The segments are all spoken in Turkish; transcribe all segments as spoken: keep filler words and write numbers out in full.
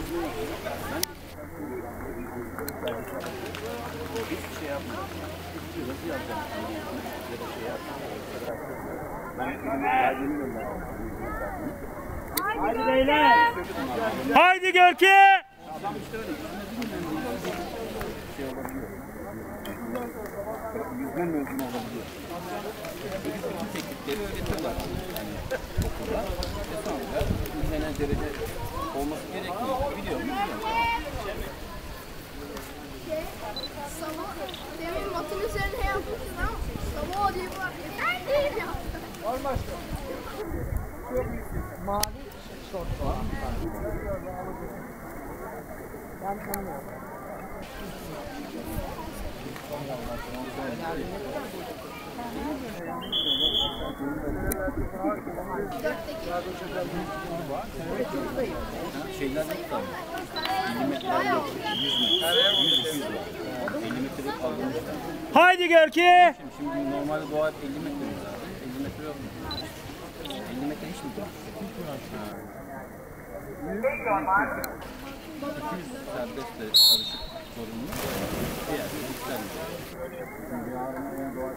Haydi beyler. Haydi Görki. Yüzden mezun olabiliyor. Bütün teknikleri öğretiyorlar. Yani okulda. Ve sonra yüzden derece olması gerekmiyor. Biliyor mu? Biliyor. Samo, demin matın üzerine yapmışsın ama Samo diye var. Yeter değil ya. Olmazsa. Mavi şort var. Ben tanımıyorum. Şeyler yok da. elli metre yok. yüz metre. yüz iki yüz var. elli metre kaldırmışlar. Haydi Görki. Şimdi, şimdi normalde doğa elli metre mi zaten? elli metre yok mu? elli metre hiç mi yok? iki yüz serbest de karışık sorunlu. Diğer yükselmiş. Şimdi yarın doğa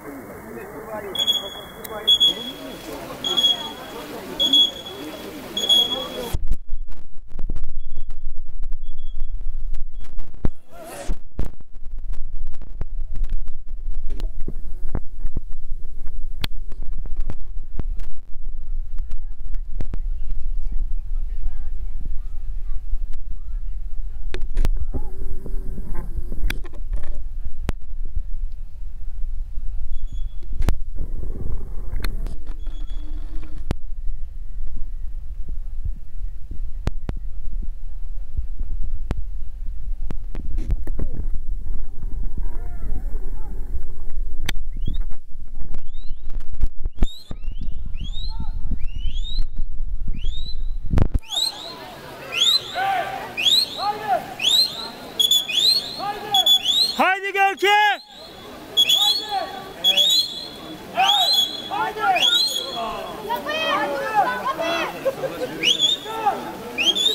Haydi Görki.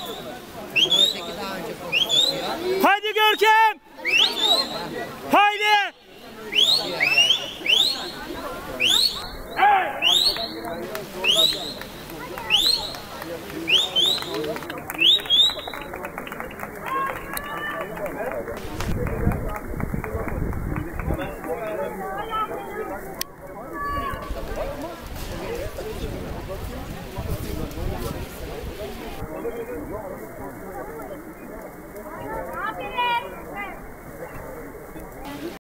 Haydi Görkem. Haydi.